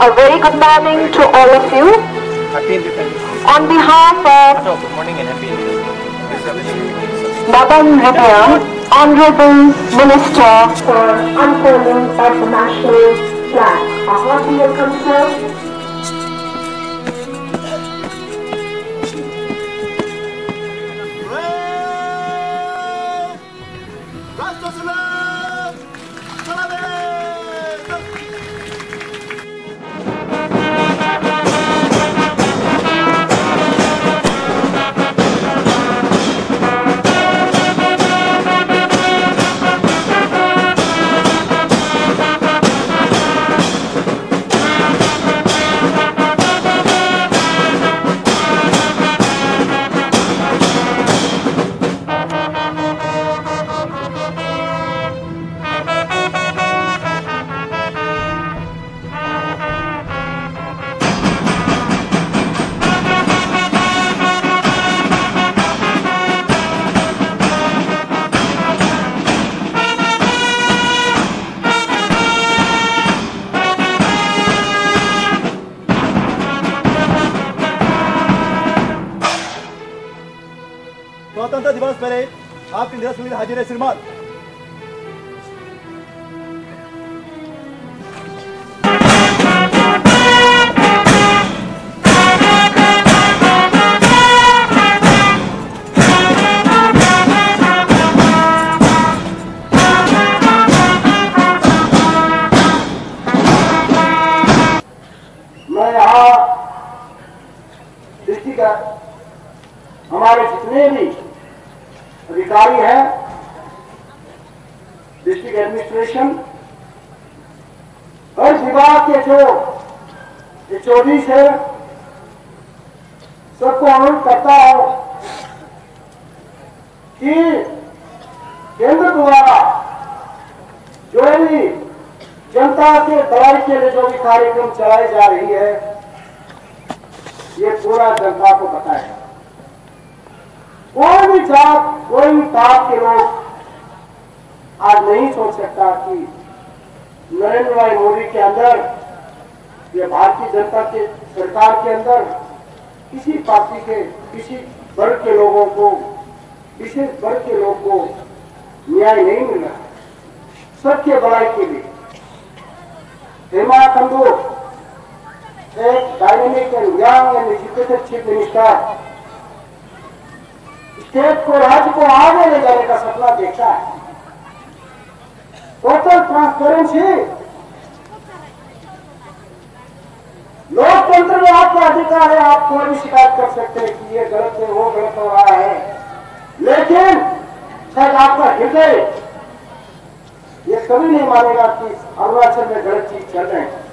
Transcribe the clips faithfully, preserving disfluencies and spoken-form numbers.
A very good morning to all of you. Happy Independence Day. On behalf of Good morning and happy Independence Day. Nabam Rebia, Honorable Minister for unfurling of the national flag. A hearty welcome, sir. स्वतंत्रता दिवस पहले आपकी निरस हुई हाजिर है श्रीमान। मैं यहाँ डिस्ट्रिक्ट हमारे जितने भी अधिकारी हैं, डिस्ट्रिक्ट एडमिनिस्ट्रेशन, हर विभाग के जो एचओडीज है, सबको अनुरोध करता हूं कि केंद्र द्वारा जो भी जनता के भलाई के लिए जो भी कार्यक्रम चलाई जा रही है, ये पूरा जनता को पता है। कोई भी जात, कोई भी पाप के लोग आज नहीं सोच सकता कि नरेंद्र भाई मोदी के अंदर, ये भारतीय जनता के सरकार के अंदर किसी पार्टी के, किसी वर्ग के लोगों को, विशेष वर्ग के लोग को न्याय नहीं मिल रहा। सबके भलाई के लिए हेमा खंडू एक dynamic and young and educated chief minister state को, राज्य को आगे ले जाने का सपना देखता है। टोटल ट्रांसपेरेंसी, लोकतंत्र में आपका अधिकार है, आप कोई भी शिकायत कर सकते हैं कि ये गलत है, वो गलत हो रहा है, लेकिन शायद आपका हृदय ये कभी नहीं मानेगा कि अरुणाचल में गलत चीज चल रहे हैं।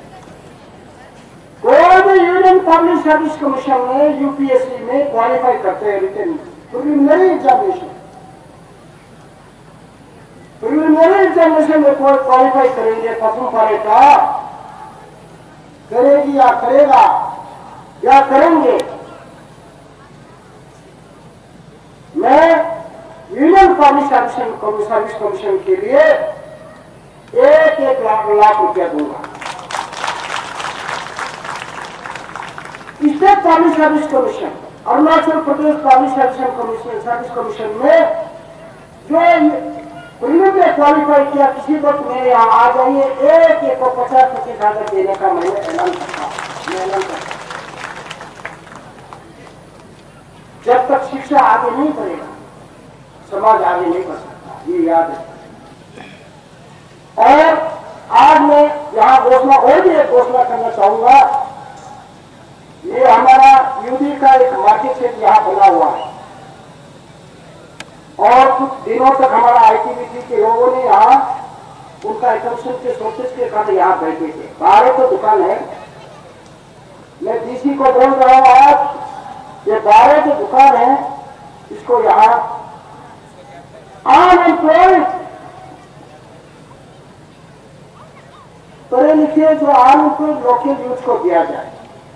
कोई भी यूनियन पब्लिक सर्विस कमीशन में यूपीएससी में क्वालिफाई करते हैं written preliminary examination, preliminary examination में कोई क्वालिफाई करेंगे, पपुम पारे का करेगी या करेगा या करेंगे। मैं यूनियन पब्लिक सर्विस कमीशन के लिए एक एक लाख लाख रुपया दूंगा। State public service commission, Arunachal Pradesh public service commission service commission में जो प्रीलिम में क्वालिफाई किया, किसी वक्त मेरे यहाँ आ जाइए, एक एक को पचास पच्चीस हजार देने का मैंने ऐलान करता मैं ऐलान करता जब तक शिक्षा आगे नहीं बढ़ेगा, समाज आगे नहीं बढ़ सकता, ये याद है। और आज मैं यहाँ घोषणा और भी एक घोषणा करना चाहूंगा। ये हमारा यूपी का एक मार्केट क्षेत्र यहाँ बना हुआ है और कुछ दिनों तक हमारा आईटीबीटी के लोगों ने यहाँ उनका एकाउंशन के सोर्सेस के कारण यहाँ बैठे थे। बारह तो दुकान है, मैं डीसी को बोल रहा हूँ आज ये बारह जो दुकान है इसको यहाँ अनएम्प्लॉयड पढ़े लिखे जो अनएम्प्लॉयड लोकल यूथ को दिया जाए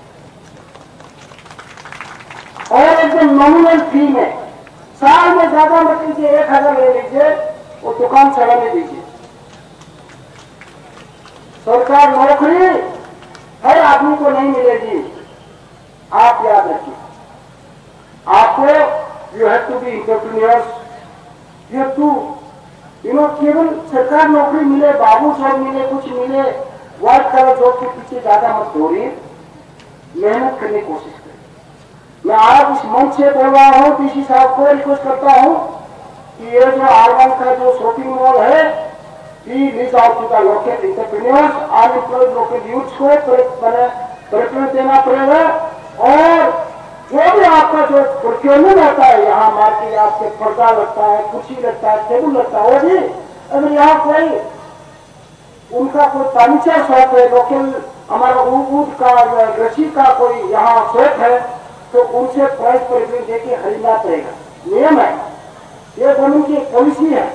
और एकदम नॉमिनल फी में, साल में ज्यादा मत लीजिए, एक हजार ले लीजिए, वो दुकान चलाने दीजिए। सरकार नौकरी हर आदमी को नहीं मिलेगी। आप याद रखिए, आपको you have to be entrepreneurs, you have to you know केवल सरकार नौकरी मिले, बाबू साहब मिले, कुछ मिले, व्हाइट कलर जॉब के पीछे ज्यादा मत दौड़िए, मेहनत करने की कोशिश करें। मैं आज इस मंच से बोल रहा हूँ, डीसी साहब को रिक्वेस्ट करता हूँ कि ये जो आर वन का जो शॉपिंग मॉल है, ही reach out to the local entrepreneurs, unemployed local youths को प्रेफरेंस देना पड़ेगा। और जो भी आपका जो प्रोक्योरमेंट होता है, यहाँ मार्केट आपके पर्दा लगता है, कुर्सी लगता है, टेबल लगता है, वो भी अगर यहाँ कोई उनका कोई फर्नीचर शॉप है, लोकल हमारा ऊट का कृषि का कोई यहाँ शॉप है, तो उनसे प्राइस प्रेफरेंस देके खरीदना पड़ेगा। नियम है, ये गवर्नमेंट की पॉलिसी है।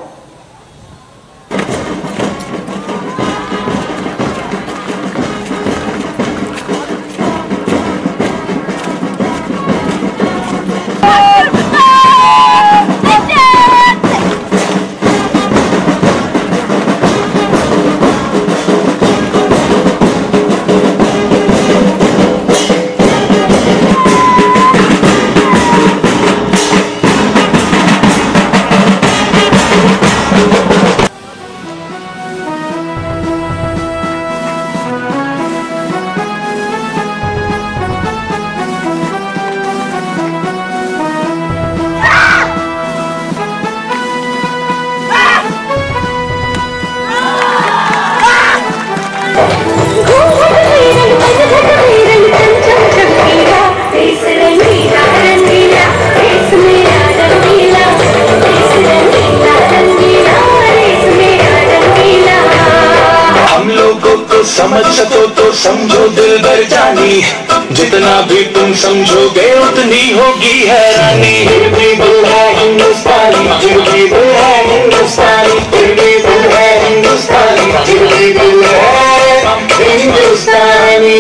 समझ सको तो समझो दिल भर जानी, जितना भी तुम समझोगे उतनी होगी हैरानी। फिर भी दिल है हिंदुस्तानी, फिर भी दिल है हिंदुस्तानी, फिर भी दिल है हिंदुस्तानी, फिर भी दिल है हिंदुस्तानी।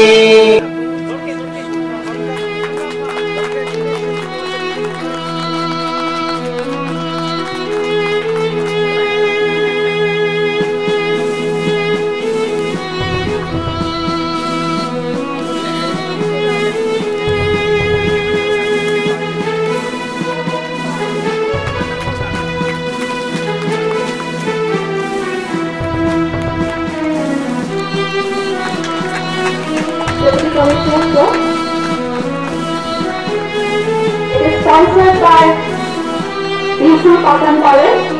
It is sponsored by District Papum Pare